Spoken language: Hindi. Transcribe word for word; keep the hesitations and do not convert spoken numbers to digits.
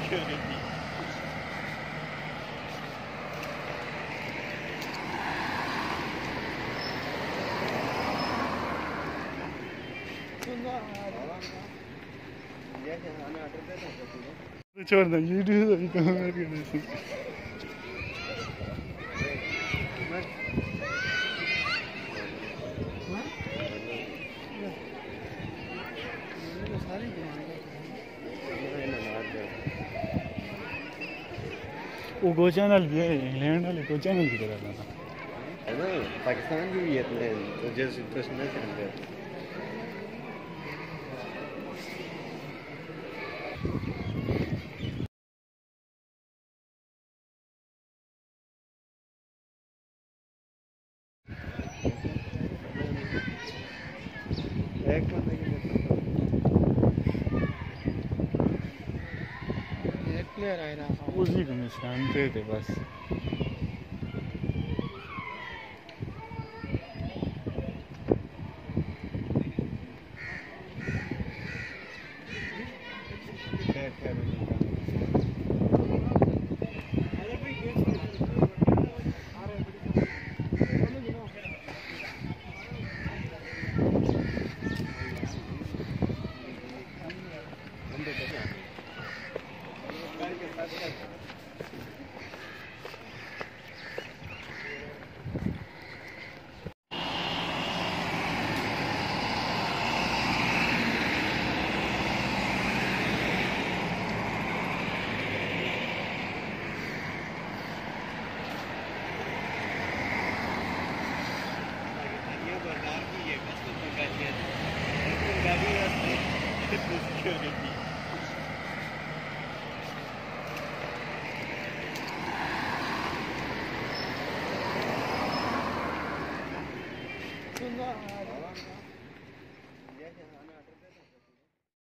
छोड़ दो यूट्यूब अभी कहाँ कर रहे हैं वो गो चैनल भी है इंग्लैंड वाले गो चैनल की तरह था है ना पाकिस्तान की भी है तो जैसे इंटरेस्ट नहीं चलते एक बंदे की एक प्लेयर आया रहा उसी को मिस जानते थे बस Sunday.